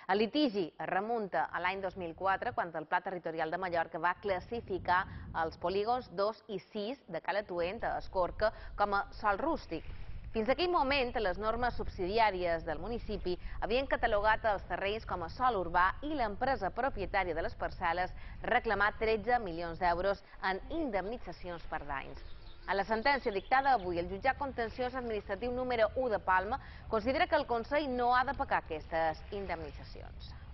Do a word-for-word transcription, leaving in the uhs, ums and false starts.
El litigi es remunta a l'any dos mil quatre, quan el Pla Territorial de Mallorca va classificar els polígons dos i sis de Cala Tuent a Escorca com a sòl rústic. Fins aquell moment, les normes subsidiàries del municipi havien catalogat els terrenys com a sòl urbà i l'empresa propietària de les parcel·les reclamat tretze milions d'euros en indemnitzacions per danys. En la sentència dictada avui, el jutjat contenciós administratiu número u de Palma considera que el Consell no ha de pagar aquestes indemnitzacions.